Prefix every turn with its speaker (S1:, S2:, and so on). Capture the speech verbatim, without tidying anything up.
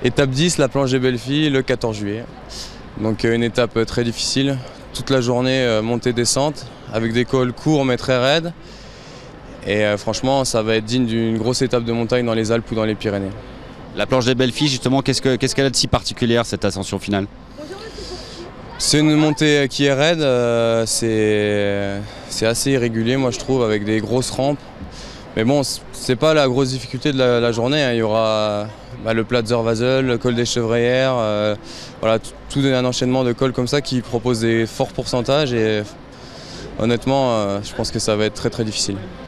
S1: Étape dix, la planche des Belles-Filles, le quatorze juillet. Donc une étape très difficile, toute la journée montée-descente, avec des cols courts mais très raides. Et euh, franchement, ça va être digne d'une grosse étape de montagne dans les Alpes ou dans les Pyrénées.
S2: La planche des Belles-Filles, justement, qu'est-ce que, qu'est-ce qu'elle a de si particulière, cette ascension finale?
S1: C'est une montée qui est raide, euh, c'est, c'est assez irrégulier, moi je trouve, avec des grosses rampes. Mais bon, c'est pas la grosse difficulté de la, la journée, hein. Il y aura bah, le Platzer-Wasel, le col des Chevrières, euh, voilà, tout un enchaînement de cols comme ça qui propose des forts pourcentages. Et honnêtement, euh, je pense que ça va être très très difficile.